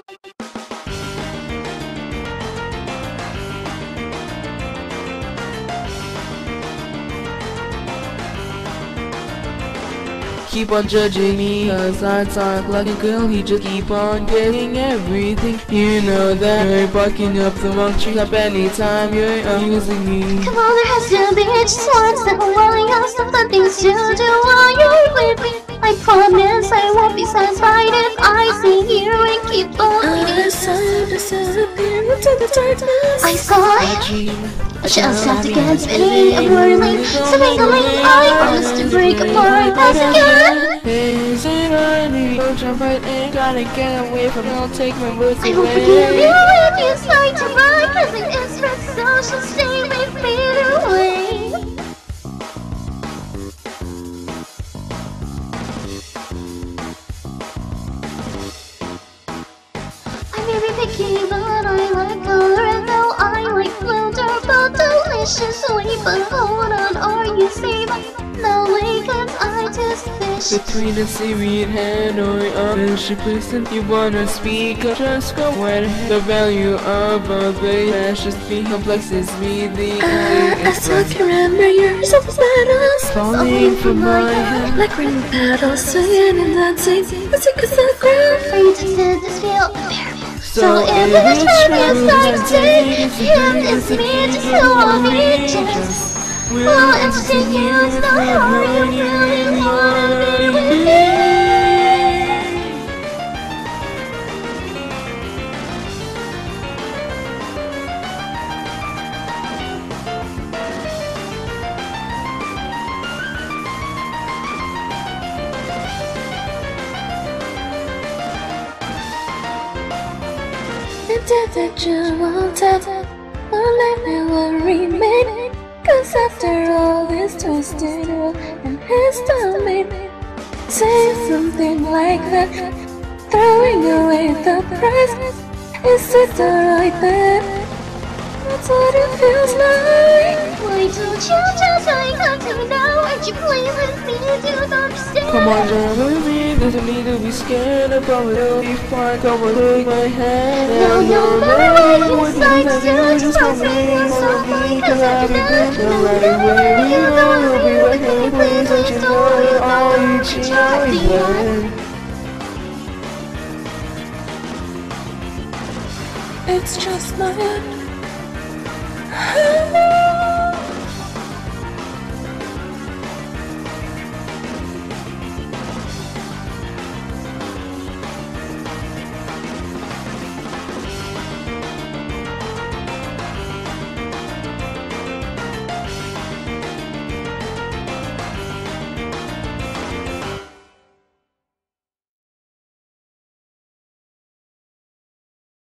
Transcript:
Keep on judging me, cause I talk like a girl. He just keep on getting everything. You know that you're barking up the wrong tree up anytime you're using me. Come on, there has to be just one step while you stop the things you do while you're with me. I promise I won't be satisfied if I stay here and keep on waiting. I saw you disappear into the darkness. I saw a shell trapped against spinning and whirling. Something coming, I promise to break apart once again. Is it running? Don't jump right in, gotta get away from I'll take my boots away. I will forgive you if you start to run, cause it is for social, stay with me away. I may be picky, but I like color, and though I like blue, they're both delicious. Wait, but hold on, are you safe? No way, cause I just fish. Between the Siri and Hanoi, she please if you wanna speak up, just go ahead. The value of a base smash just be complex is me the I still can remember your soft battles falling from my head like rain petals swinging and dancing. It's because the ground For you to sit this feel unbearable. So if it's true, start today. It's me, just who I'll be, just well, entertain you, it's not hard, you really wanna be with me. until that you won't have one life will remain. Cause after all this twisted world and his domain, say something like that, throwing away the prize. Is it the right thing? That's what it feels like. Why don't you just wake up to me now? Would you please let me do the understand? Come on, jump with me, there's no need to be scared about it. It'll be fine, come on, take my hand. No matter what you decide to do, just don't make yourself like cause I'll be back. No matter where you go, I'll be right here. Please don't you know you all each other. It's just my end.